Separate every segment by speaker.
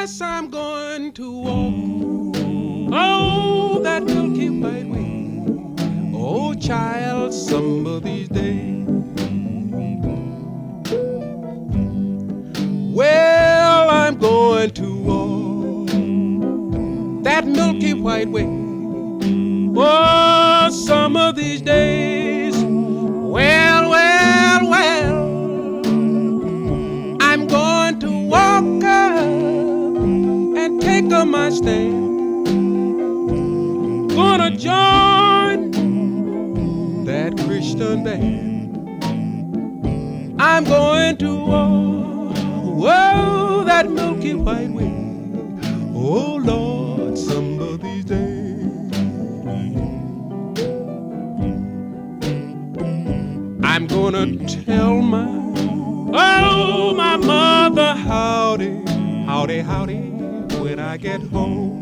Speaker 1: Yes, I'm going to walk, oh, that milky white way. Oh, child, some of these days. Well, I'm going to walk that milky white way. Oh, some of these days. Well, well, well, I'm going to walk up and take up my stand. Gonna join that Christian band. I'm going to walk, whoa, that milky white way. Oh, Lord, some of these days. I'm gonna tell my mother howdy, howdy, howdy when I get home.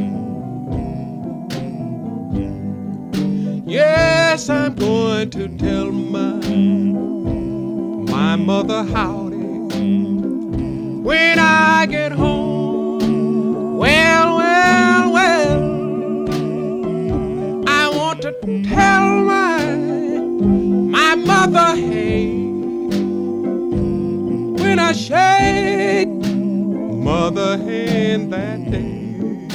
Speaker 1: Yes, I'm going to tell my mother howdy when I get home. Well, well, well, I want to tell my mother, hey, when I shake mother hand that day,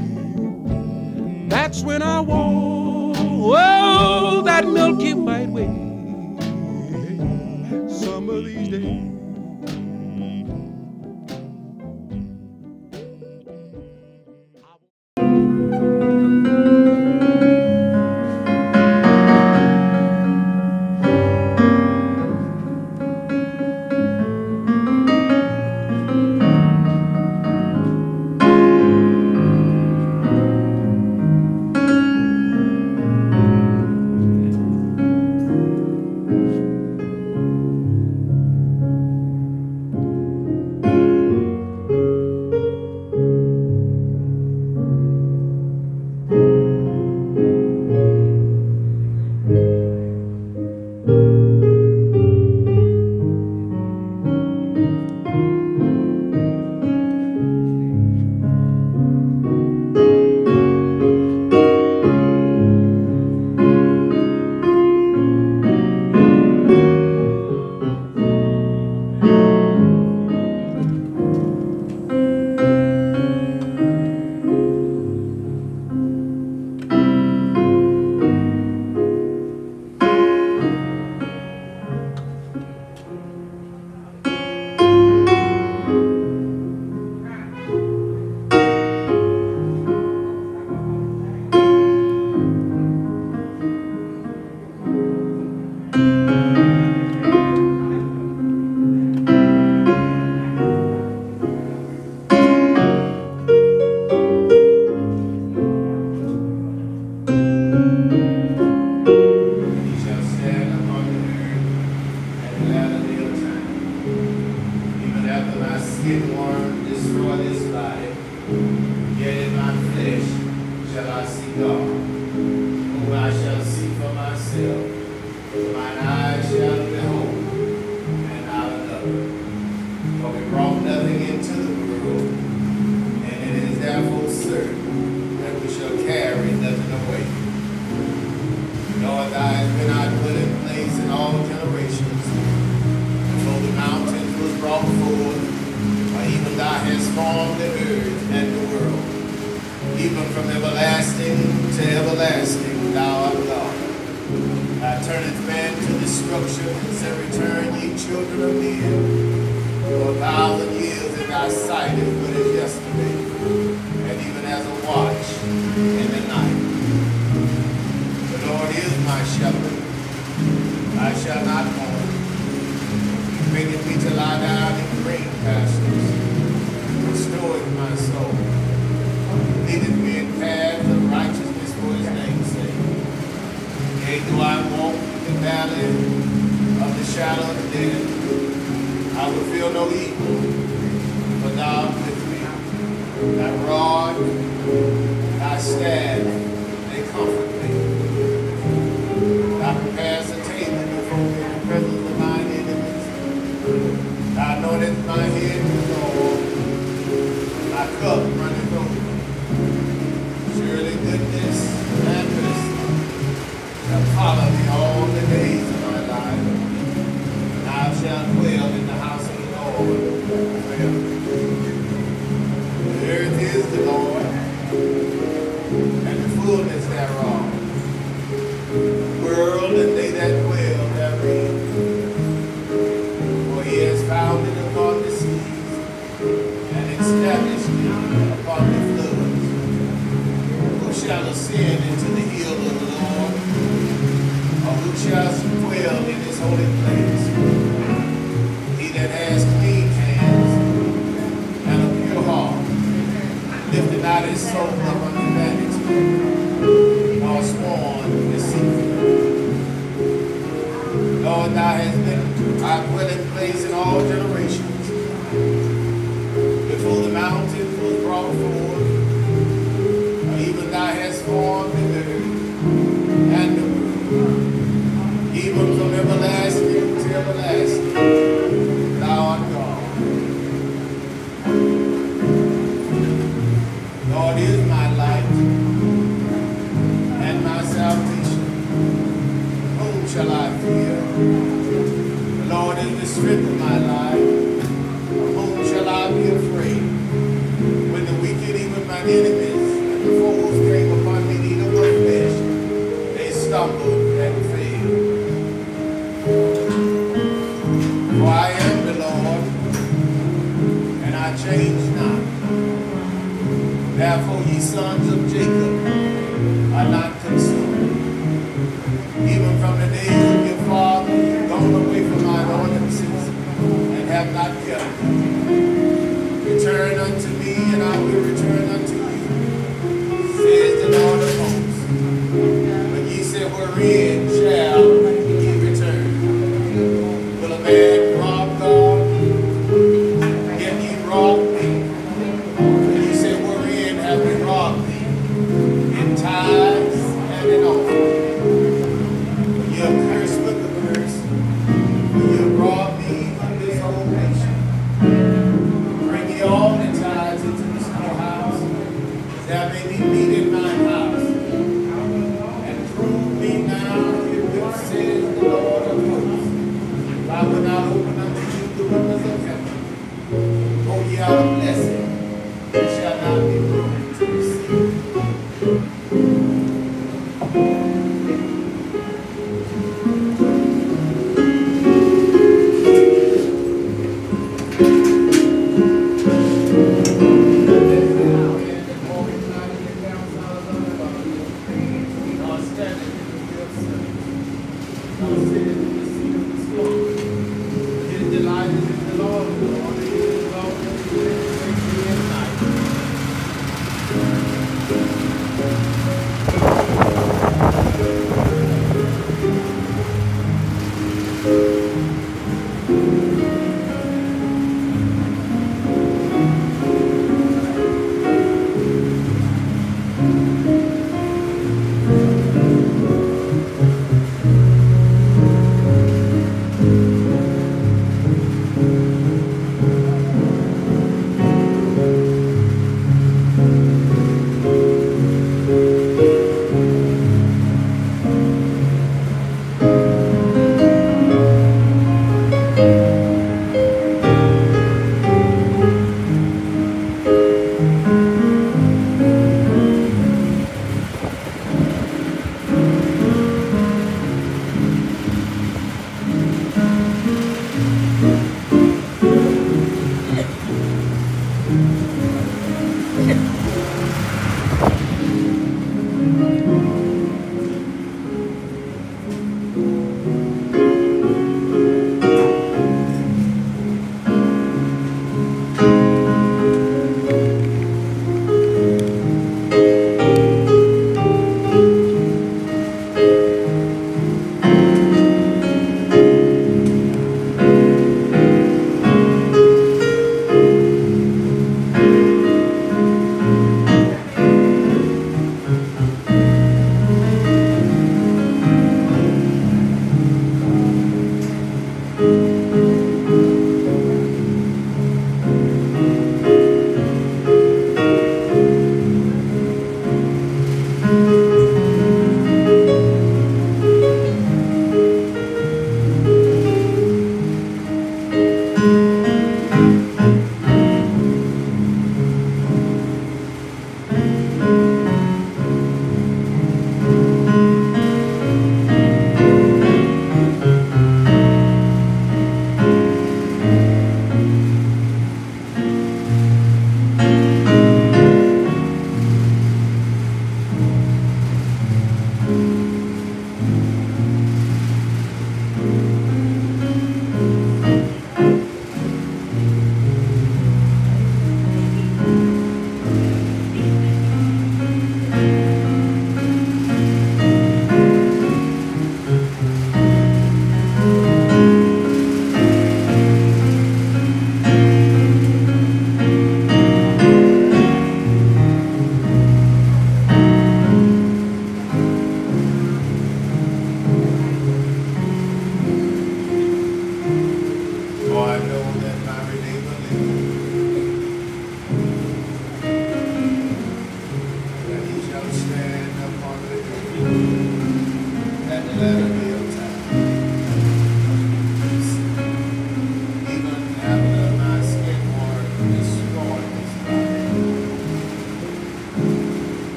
Speaker 1: that's when I walk, oh, that milky white way. Some of these days.
Speaker 2: I know that my head is low. My cup runneth over. Surely goodness and mercy shall follow me all the days of my life. And I shall dwell in the house of the Lord forever. The earth is the Lord, and the fullness thereof, the world and they that dwell therein. For he has founded upon the seas, and established it upon the floods. Who shall ascend into the hill of the Lord, or who shall dwell in his holy place? He that has clean hands and a pure heart, lifting not his soul up unto vanity, nor sworn deceitfully. Lord, thou hast been our dwelling place in all generations. Before the mountains was brought forth, or even thou hast formed the earth and the world, even from everlasting to everlasting, thou art God. Lord is my light and my salvation. Whom shall I fear? The Lord is the strength of my life. Of whom shall I be afraid? When the wicked, even my enemies, and the foes came upon me, neither one flesh, they stumbled and failed. For I am the Lord, and I change not. Therefore, ye sons of Jacob are not consumed. Even from the days of your father, you've gone away from mine ordinances and have not kept them. Return unto me, and I will return unto you, says the Lord of hosts. But ye say, wherein shall ye return? Will a man rob God? Yet ye rob me. And ye say, wherein have we robbed thee? In tithes and in offerings. You have cursed with the curse, for you have brought me from this whole nation. Bring ye all the tithes into the storehouse, that may be meat in mine house. And prove me now if thus says the Lord of hosts, if I will not open unto you the windows of heaven, pour ye out a blessing, it shall not be room to receive.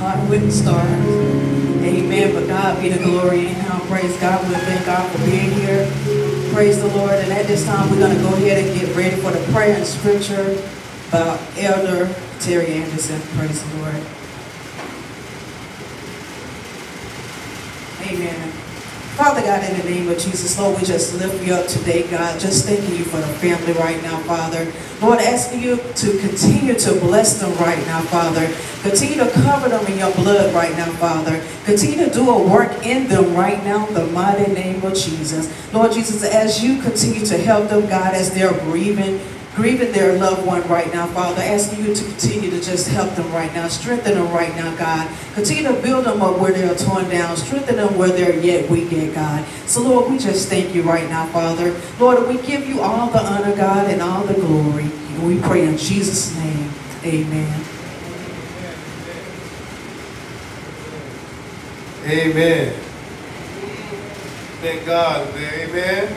Speaker 3: with the stars. Amen. But God be the glory anyhow. Praise God. We thank God for being here. Praise the Lord. And at this time, we're going to go ahead and get ready for the prayer and scripture by Elder Terry Anderson. Praise the Lord. Amen. Father God, in the name of Jesus, Lord, we just lift you up today, God. Just thanking you for the family right now, Father. Lord, asking you to continue to bless them right now, Father. Continue to cover them in your blood right now, Father. Continue to do a work in them right now in the mighty name of Jesus. Lord Jesus, as you continue to help them, God, as they're grieving their loved one right now, Father, asking you to continue to just help them right now, strengthen them right now, God. Continue to build them up where they're torn down, strengthen them where they're yet weak at, God. So, Lord, we just thank you right now, Father. Lord, we give you all the honor, God, and all the glory. And we pray in Jesus' name, amen.
Speaker 2: Amen. Thank God today, amen.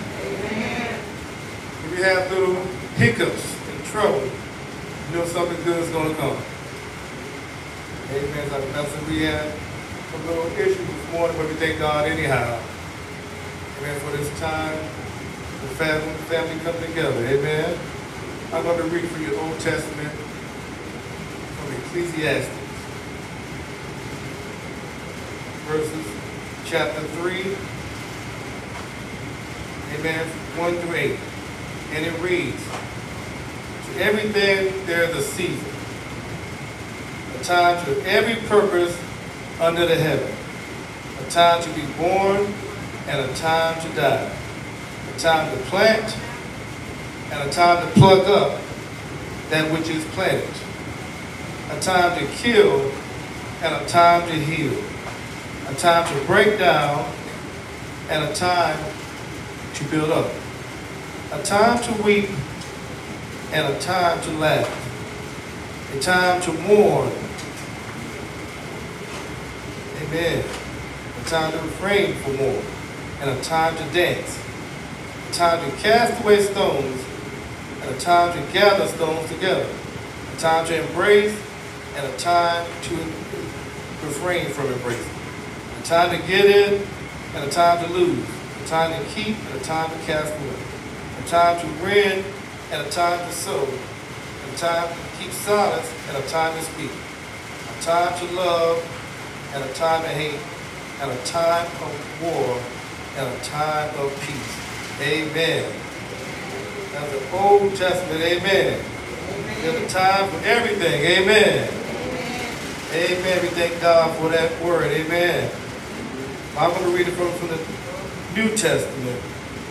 Speaker 2: If you have little hiccups and trouble, you know something good is going to come. Amen. Like that's we had a little issue this morning, but we thank God anyhow. Amen. For this time, the family come together. Amen. I'm going to read from your Old Testament from Ecclesiastes, verses chapter 3, amen, 1 through 8. And it reads, to everything there is a season, a time to every purpose under the heaven, a time to be born and a time to die, a time to plant and a time to pluck up that which is planted, a time to kill and a time to heal, a time to break down and a time to build up, a time to weep and a time to laugh, a time to mourn, amen, a time to refrain from war, and a time to dance, a time to cast away stones, and a time to gather stones together, a time to embrace, and a time to refrain from embracing, a time to get in, and a time to lose, a time to keep, and a time to cast away, a time to win, and a time to sow, a time to keep silence, and a time to speak, a time to love, and a time to hate, and a time of war, and a time of peace. Amen. That's the Old Testament. Amen. There's a time for everything. Amen. Amen. We thank God for that word. Amen. I'm going to read it from the New Testament,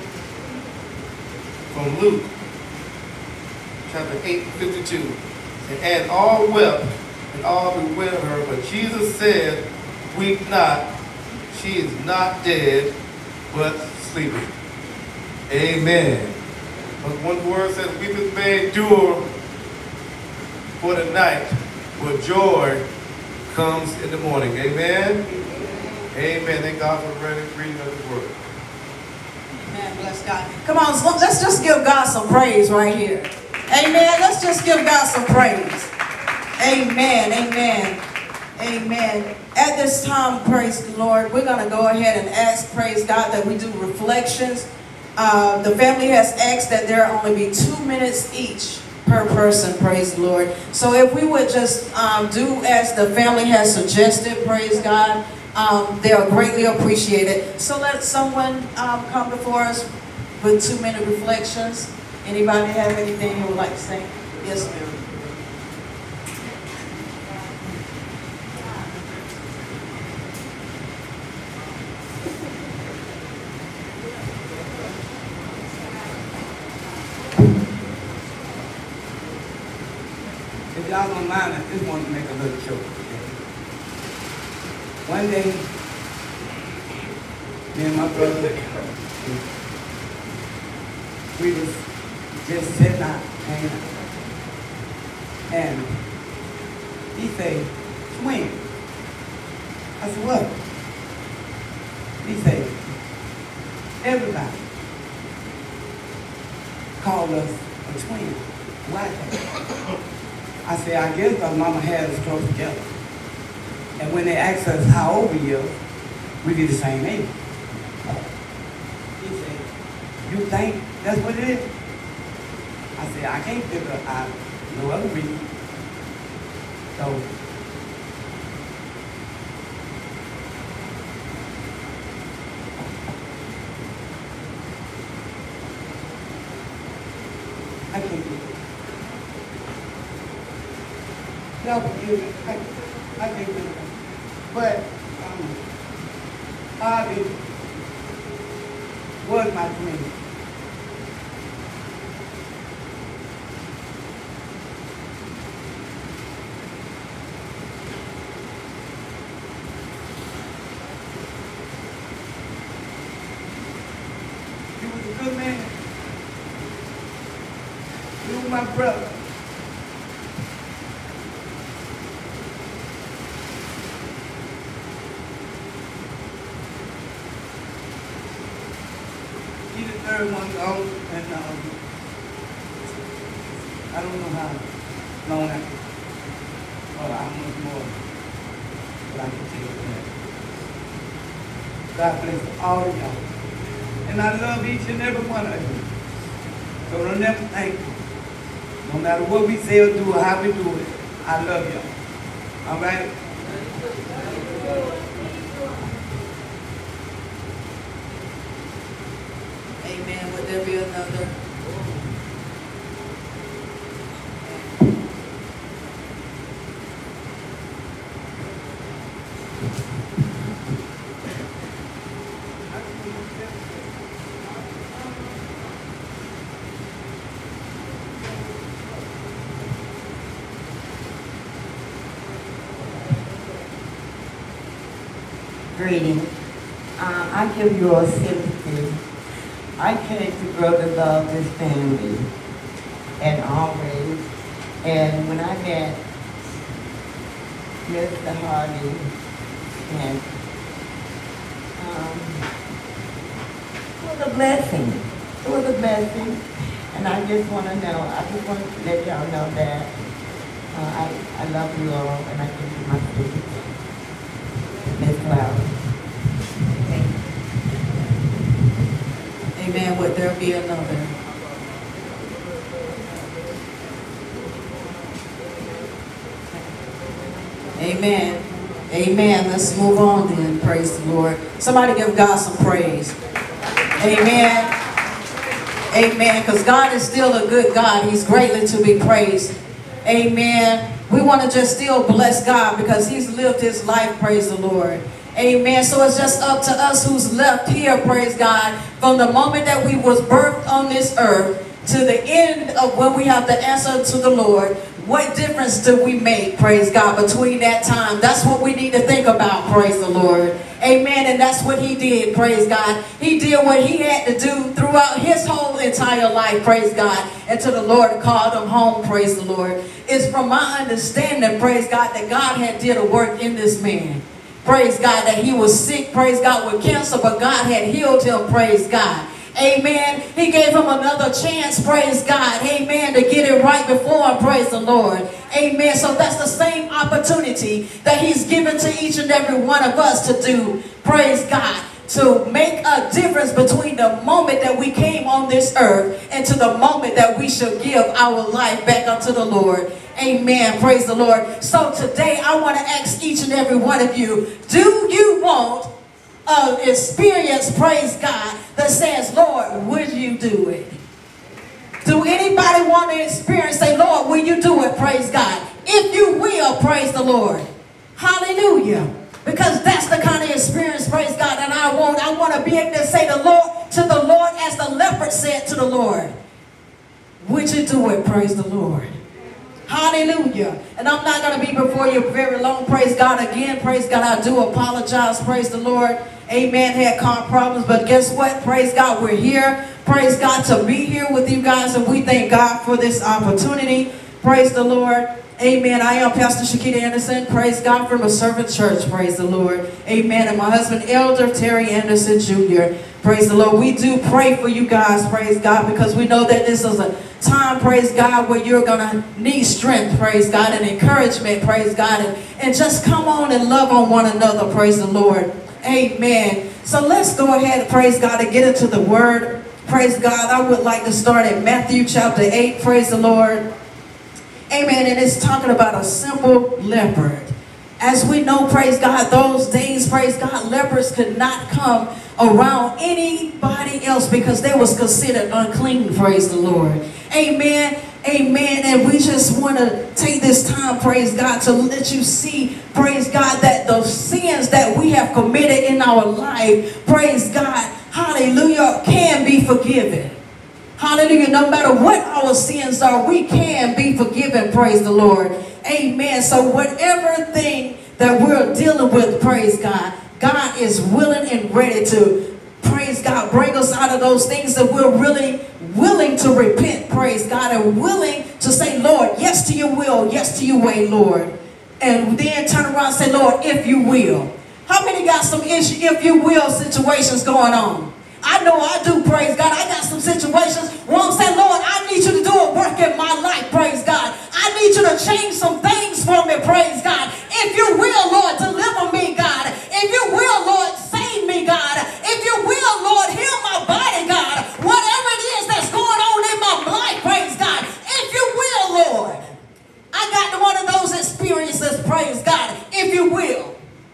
Speaker 2: from Luke, chapter 8:52. And all wept, and all bewailed her, but Jesus said, weep not, she is not dead, but sleeping. Amen. But one word says, weeping may endure for the night, but joy comes in the morning. Amen. Amen. Thank God for the reading of the word.
Speaker 3: Amen. Bless God. Come on, let's just give God some praise right here. Amen. Let's just give God some praise. Amen. Amen. Amen. At this time, praise the Lord, we're going to go ahead and ask, praise God, that we do reflections. The family has asked that there only be 2 minutes each per person, praise the Lord. So if we would just do as the family has suggested, praise God, they'll greatly appreciate it. So let someone come before us with 2-minute reflections. Anybody have anything you would like to say? Yes, ma'am.
Speaker 4: If y'all don't mind, I just want to make a little joke. Okay? One day, me and my brother, we was just sitting out, hanging out. And he said, swing. I said, what? He said, everybody called us a twin. Why? I said, I guess our mama had us close together. And when they asked us how old we are, we be the same age. He said, you think that's what it is? I said, I can't figure out no other reason. So, I can't do it. No, I can't do it. But Harvey was my twin. He was a good man. He was my brother. He's the third one gone, and I don't know how long I can, or how much more that I can take that. God bless all of y'all. And I love each and every one of you. So don't ever think, no matter what we say or do or how we do it, I love y'all. All right?
Speaker 3: Amen. Would there be another?
Speaker 5: Greetings. I give you all sympathy. I came to grow to love this family, and always. And when I met Mr. Harvey, and it was a blessing. It was a blessing, and I just want to know. I just want to let y'all know that I love you all, and I give you my sympathy. Miss Cloud.
Speaker 3: Amen. Would there be another? Amen. Amen. Let's move on then. Praise the Lord. Somebody give God some praise. Amen. Amen. Because God is still a good God. He's greatly to be praised. Amen. We want to just still bless God because He's lived His life. Praise the Lord. Amen. So it's just up to us who's left here, praise God, from the moment that we was birthed on this earth to the end of when we have to answer to the Lord. What difference do we make, praise God, between that time? That's what we need to think about, praise the Lord. Amen. And that's what He did, praise God. He did what He had to do throughout His whole entire life, praise God. Until the Lord called Him home, praise the Lord. It's from my understanding, praise God, that God had did a work in this man. Praise God, that he was sick, praise God, with cancer, but God had healed him, praise God. Amen. He gave him another chance, praise God. Amen. To get it right before him, praise the Lord. Amen. So that's the same opportunity that He's given to each and every one of us to do, praise God. To make a difference between the moment that we came on this earth and to the moment that we shall give our life back unto the Lord. Amen. Praise the Lord. So today I want to ask each and every one of you, do you want an experience, praise God, that says, Lord, would you do it? Do anybody want to experience, say, Lord, will you do it, praise God? If you will, praise the Lord. Hallelujah. Because that's the kind of experience, praise God, that I want. I want to be able to say to the Lord as the leopard said to the Lord, would you do it, praise the Lord? Hallelujah. And I'm not going to be before you very long, praise God. Again, praise God, I do apologize, praise the Lord. Amen. Had car problems, but guess what? Praise God, we're here. Praise God to be here with you guys, and we thank God for this opportunity. Praise the Lord. Amen. I am Pastor Shakita Anderson. Praise God, from a servant church. Praise the Lord. Amen. And my husband, Elder Terry Anderson Jr. Praise the Lord. We do pray for you guys. Praise God. Because we know that this is a time, praise God, where you're going to need strength. Praise God. And encouragement. Praise God. And just come on and love on one another. Praise the Lord. Amen. So let's go ahead, praise God, and get into the word. Praise God. I would like to start at Matthew chapter 8. Praise the Lord. Amen. And it's talking about a simple leopard. As we know, praise God, those days, praise God, leopards could not come around anybody else because they was considered unclean. Praise the Lord. Amen. Amen. And we just want to take this time, praise God, to let you see, praise God, that the sins that we have committed in our life, praise God, hallelujah, can be forgiven. Hallelujah. No matter what our sins are, we can be forgiven. Praise the Lord. Amen. So whatever thing that we're dealing with, praise God, God is willing and ready to, praise God, bring us out of those things that we're really willing to repent, praise God, and willing to say, Lord, yes to your will, yes to your way, Lord. And then turn around and say, Lord, if you will. How many got some issue, if you will, situations going on? I know I do, praise God. I got some situations where I'm saying, Lord, I need you to do a work in my life, praise God. I need you to change some things for me, praise God. If you will, Lord, deliver me, God. If you will, Lord, save me, God. If you will, Lord, heal my body, God. Whatever it is that's going on in my life, praise God. If you will, Lord. I got one of those experiences, praise God, if you will.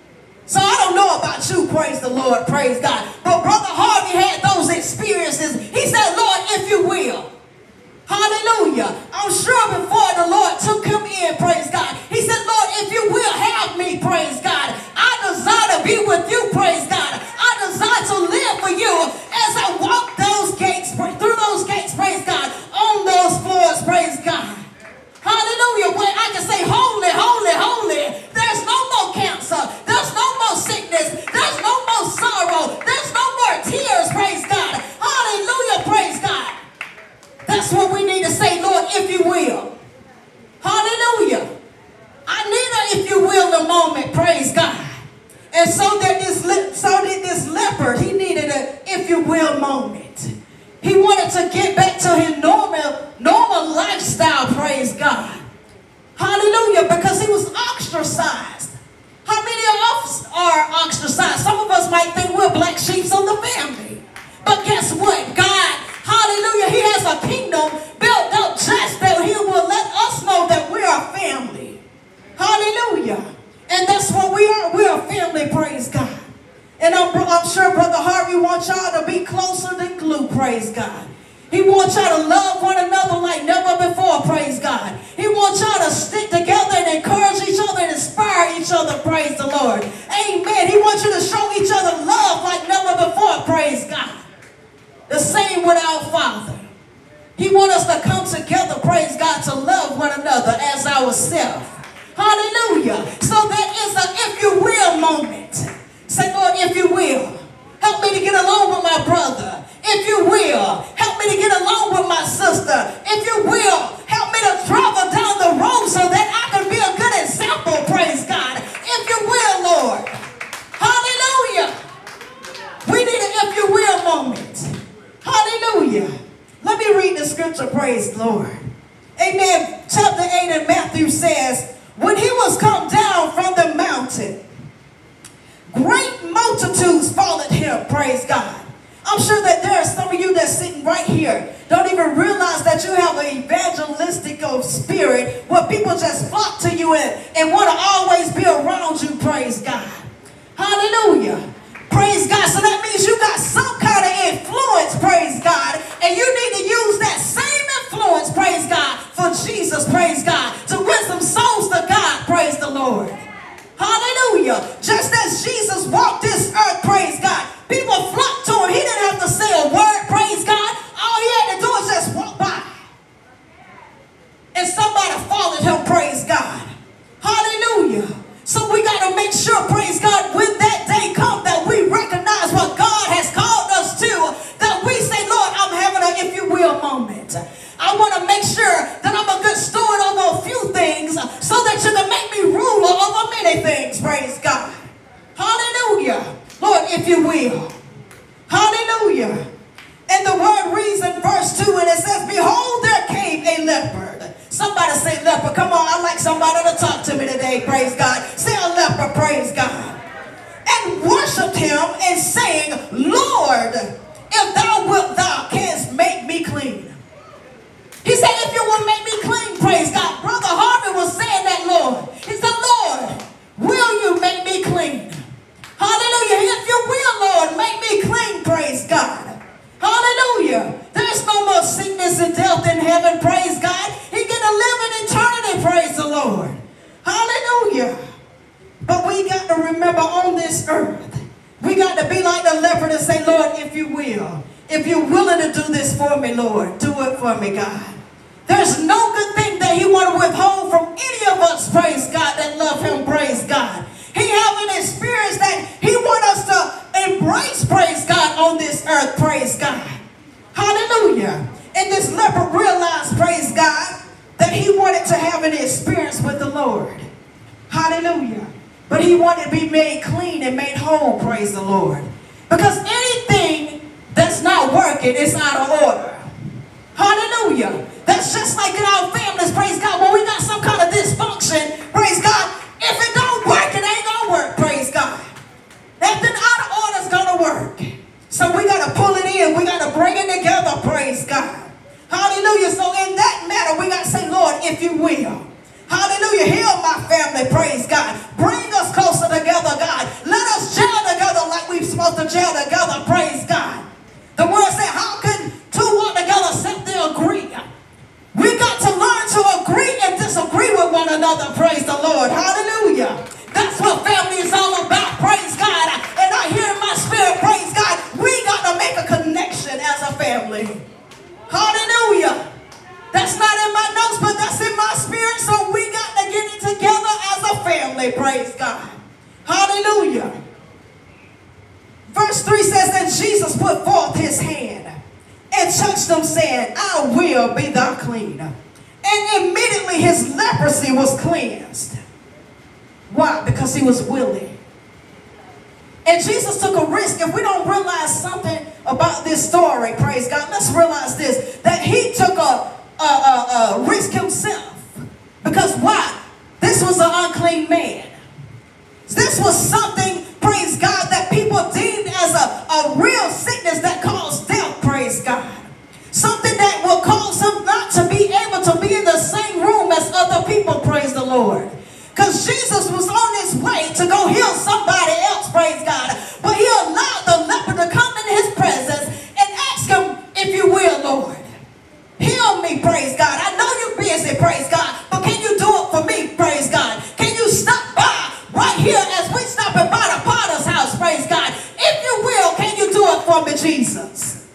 Speaker 3: So I don't know about you, praise the Lord, praise God. But Brother Harvey had those experiences. He said, Lord, if you will. Hallelujah. I'm sure before the Lord took him in, praise God, he said, Lord, if you will have me, praise God. I desire to be with you, praise God. I desire to live for you as I walk those gates, through those gates, praise God, on those floors, praise God. Hallelujah. Where I can say, holy, holy, holy. There's no more cancer. There's no more sickness. There's no more sorrow. There's no more tears, praise God. Hallelujah, praise God. That's what we need to say, Lord, if you will. Hallelujah. I need a if you will the moment, praise God. And so did this leopard, he needed a if you will moment. He wanted to get back to his normal lifestyle, praise God. Hallelujah, because he was ostracized. How many of us are ostracized? Some of us might think we're black sheep of the family. But guess what? God, hallelujah, he has a kingdom built up just that he will let us know that we are family. Hallelujah. And that's what we are. We are family, praise God. And I'm sure Brother Harvey wants y'all to be closer than glue, praise God. He wants y'all to love one another like never before, praise God. He wants y'all to stick together and encourage each other and inspire each other, praise the Lord. Amen. He wants you to show each other love like never before, praise God. The same with our Father. He wants us to come together, praise God, to love one another as ourselves. Hallelujah. So there is a if you will moment. Say, Lord, if you will, help me to get along with my brother. If you will, help me to get along with my sister. If you will, help me to travel down the road so that I can be a good example, praise God. If you will, Lord. Hallelujah. We need an if you will moment. Hallelujah. Let me read the scripture, praise the Lord. Amen. Chapter 8 in Matthew says, when he was come down from the mountain, great multitudes followed him, praise God. I'm sure that there are some of you that's sitting right here don't even realize that you have an evangelistic spirit where people just flock to you and want to always be around you, praise God. Hallelujah. Praise God. So that means you got some kind of influence, praise God, and you need to use that same influence, praise God, for Jesus, praise God, to win some souls to God, praise the Lord. Hallelujah. Just as Jesus walked this earth, praise God, people flocked to him. He didn't have to say a word, praise God. All he had to do was just walk by. And somebody followed him, praise God. Hallelujah. So we got to make sure, praise God, when that day comes, that we recognize what God has called us to, that we say, Lord, I'm having a if you will moment. I want to make sure that I'm a good steward over a few things if you will. Hallelujah. And the word reads in verse 2, and it says, behold, there came a leopard. Somebody say leopard. Come on, I'd like somebody to talk to me today, praise God. Say a leopard, praise God. And worshipped him and saying, Lord, if thou wilt, thou canst make me clean. He said, if you will make me clean, praise God. Brother Harvey was saying that, Lord. He said, Lord, will you make me clean? Hallelujah. If you will, Lord, make me clean, praise God. Hallelujah. There's no more sickness and death in heaven, praise God. He get to live in eternity, praise the Lord. Hallelujah. But we got to remember on this earth, we got to be like the leopard and say, Lord, if you will, if you're willing to do this for me, Lord, do it for me, God. There's no good thing that he want to withhold from any of us, praise God, that love him, praise God. He have an experience that he want us to embrace, praise God, on this earth, praise God. Hallelujah. And this leopard realized, praise God, that he wanted to have an experience with the Lord. Hallelujah. But he wanted to be made clean and made whole, praise the Lord. Because anything that's not working is out of order. Hallelujah. That's just like in our families, praise God. When we got some kind of dysfunction, praise God, if it don't work, it ain't going to work, praise God. Nothing out of order is going to work. So we got to pull it in. We got to bring it together, praise God. Hallelujah. So in that matter, we got to say, Lord, if you will. Hallelujah. Heal my family, praise God. Bring us closer together, God. Let us gel together like we're supposed to gel together, praise God. The word said, how can two walk together except they agree? We got to learn to agree and disagree with one another, praise the Lord. Hallelujah. That's what family is all about, praise God. And I hear in my spirit, praise God, we got to make a connection as a family. Hallelujah. That's not in my notes, but that's in my spirit, so we got to get it together as a family, praise God. Hallelujah. Verse 3 says, and Jesus put forth his hand and touched them, saying, I will be thou clean. And immediately his leprosy was cleansed. Why? Because he was willing. And Jesus took a risk. If we don't realize something about this story, praise God, let's realize this, that he took a risk himself. Because why? This was an unclean man. This was something, praise God, that people deemed as a real sickness that caused death, praise God. Something that will cause him not to be able to be in the same room as other people, praise the Lord. Because Jesus was on his way to go heal somebody else, praise God. But he allowed the leper to come in his presence and ask him, if you will, Lord, heal me, praise God. I know you're busy, praise God, but can you do it for me, praise God? Can you stop by right here as we stopping by the potter's house, praise God? If you will, can you do it for me, Jesus?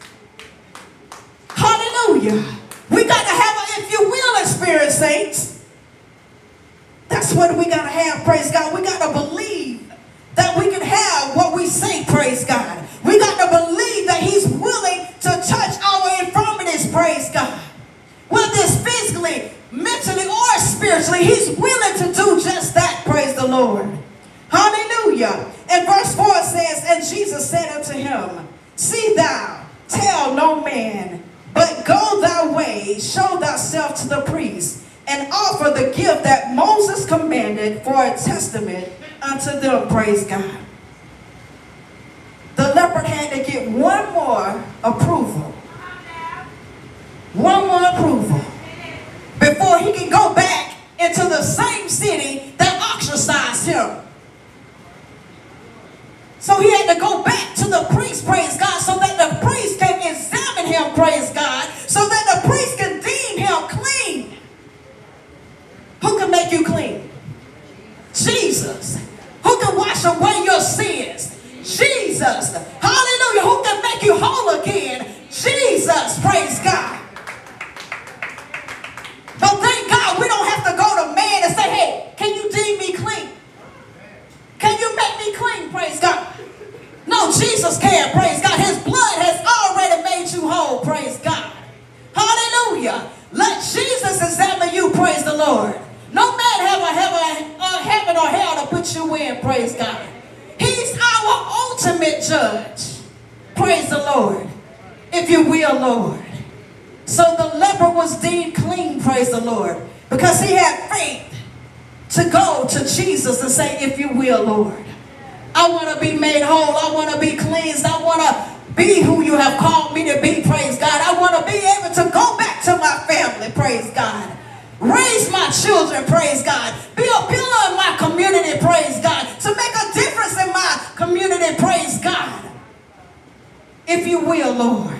Speaker 3: Hallelujah. We got to have a if you will experience, saints. That's what we got to have, praise God. We got to believe that we can have what we say, praise God. We got to believe that he's willing to touch our infirmities, praise God. Whether it's physically, mentally, or spiritually, he's willing to do just that, praise the Lord. Hallelujah. And verse 4 says, and Jesus said unto him, see thou, tell no man, but go thy way, show thyself to the priest, and offer the gift that Moses commanded for a testament unto them, praise God. The leopard had to get one more approval. One more approval before he can go back into the same city that ostracized him. So he had to go back to the priest, praise God, so that the priest can examine him, praise God, so that the priest can deem him clean. Who can make you clean? Jesus. Who can wash away your sins? Jesus. Hallelujah. Who can make you whole again? Jesus. Praise God. But thank God we don't have to go to man and say, hey, can you deem me clean? Can you make me clean? Praise God. No, Jesus can. Praise God. His blood has already made you whole. Praise God. Hallelujah. Let Jesus examine you. Praise the Lord. No man have a heaven or hell to put you in. Praise God. He's our ultimate judge. Praise the Lord. If you will, Lord. So the leper was deemed clean, praise the Lord, because he had faith to go to Jesus and say, if you will, Lord. I want to be made whole. I want to be cleansed. I want to be who you have called me to be, praise God. I want to be able to go back to my family, praise God. Raise my children, praise God. Be a pillar in my community, praise God. To make a difference in my community, praise God. If you will, Lord.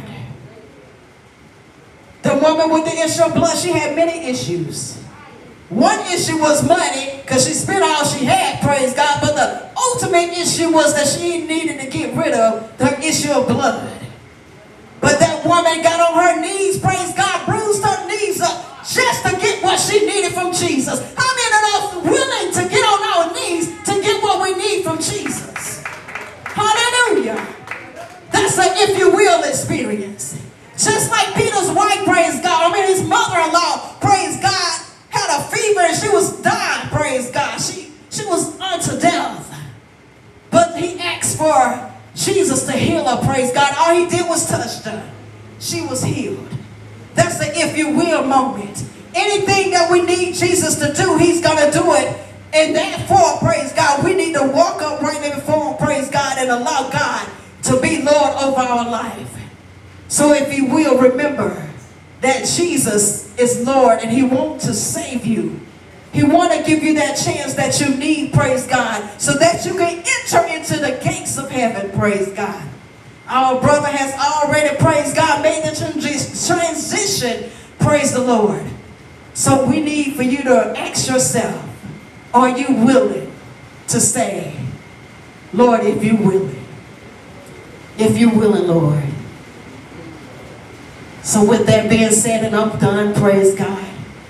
Speaker 3: The woman with the issue of blood, she had many issues. One issue was money, because she spent all she had, praise God. But the ultimate issue was that she needed to get rid of her issue of blood. But that woman got on her knees, praise God, bruised her knees up just to get what she needed from Jesus. How many of us are willing to get on our knees to get what we need from Jesus? Hallelujah. That's an if you will experience. Just like Peter's wife, praise God. His mother-in-law, praise God, had a fever and she was dying, praise God. She was unto death. But he asked for Jesus to heal her, praise God. All he did was touch her. She was healed. That's the if you will moment. Anything that we need Jesus to do, he's going to do it. And therefore, praise God, we need to walk upright before him, praise God, and allow God to be Lord over our life. So if you will, remember that Jesus is Lord and he wants to save you. He wants to give you that chance that you need, praise God, so that you can enter into the gates of heaven, praise God. Our brother has already, praise God, made the transition, praise the Lord. So we need for you to ask yourself, are you willing to say, Lord, if you willing? If you willing, Lord. So with that being said, and I'm done, praise God,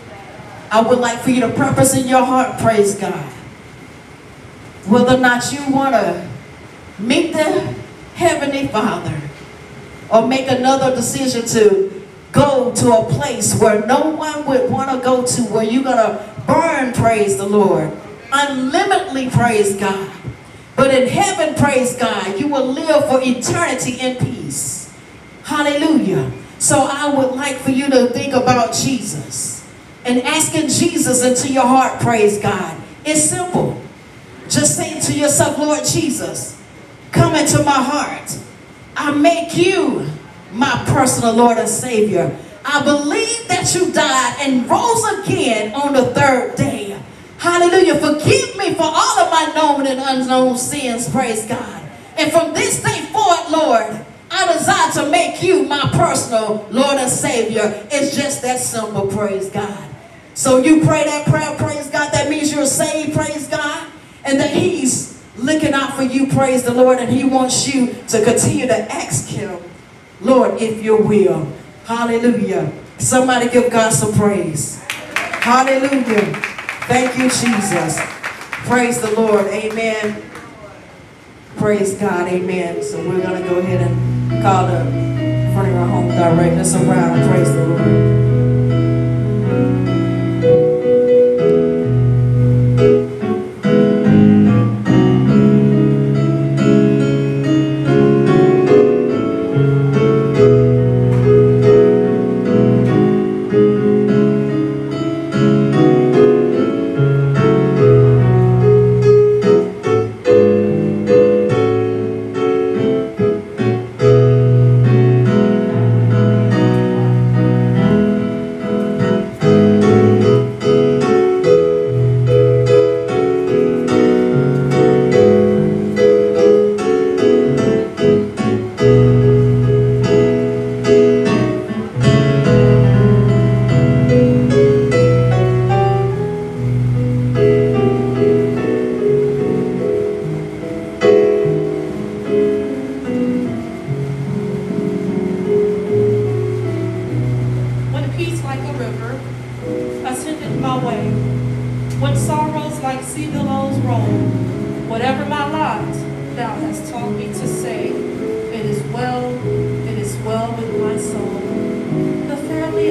Speaker 3: I would like for you to purpose in your heart, praise God, whether or not you want to meet the Heavenly Father or make another decision to go to a place where no one would want to go to, where you're going to burn, praise the Lord, unlimitedly, praise God. But in heaven, praise God, you will live for eternity in peace. Hallelujah. So I would like for you to think about Jesus and asking Jesus into your heart, praise God. It's simple. Just say to yourself, Lord Jesus, come into my heart. I make you my personal Lord and Savior. I believe that you died and rose again on the third day. Hallelujah. Forgive me for all of my known and unknown sins, praise God. And from this day forward, Lord, I desire to make you my personal Lord and Savior. It's just that simple, praise God. So you pray that prayer, praise God. That means you're saved, praise God. And that he's looking out for you, praise the Lord. And he wants you to continue to ask him, Lord, if you will. Hallelujah. Somebody give God some praise. Hallelujah. Thank you, Jesus. Praise the Lord. Amen. Praise God. Amen. So we're going to go ahead and call the funeral home directors around. Praise the Lord.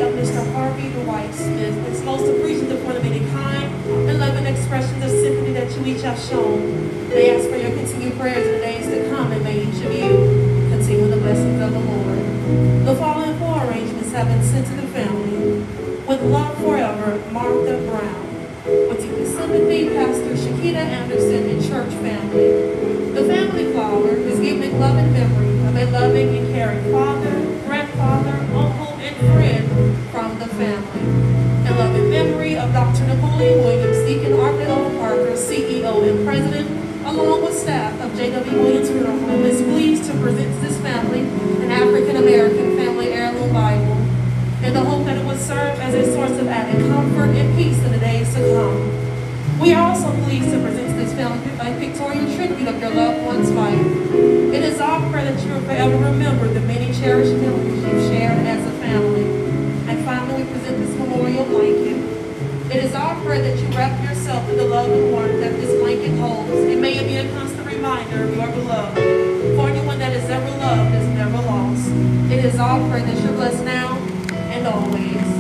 Speaker 6: Expressions of sympathy that you you each have shown. They ask for your continued prayers in the days to come, and may each of you continue the blessings of the Lord. The following four arrangements have been sent to the family. With love forever, Martha Brown. With deep sympathy, Pastor Shakita Anderson and church family. The family flower is giving love and memory of a loving and caring father, grandfather, uncle, and friend from the family. In love and memory of Dr. Napoleon Williams, Deacon Arthur Parker, CEO and President, along with staff of J.W. Williams Funeral Home, is pleased to present to this family an African American family heirloom Bible, in the hope that it would serve as a source of added comfort and peace in the days to come. We are also pleased to present to this family a pictorial tribute of your loved one's life. It is our prayer that you will forever remember the many cherished memories you've shared as a family. And finally, we present this memorial blanket. It is our prayer that you wrap yourself in the love and warmth that this blanket holds, and may it be a constant reminder of your beloved. For anyone that is ever loved is never lost. It is our prayer that you're blessed now and always.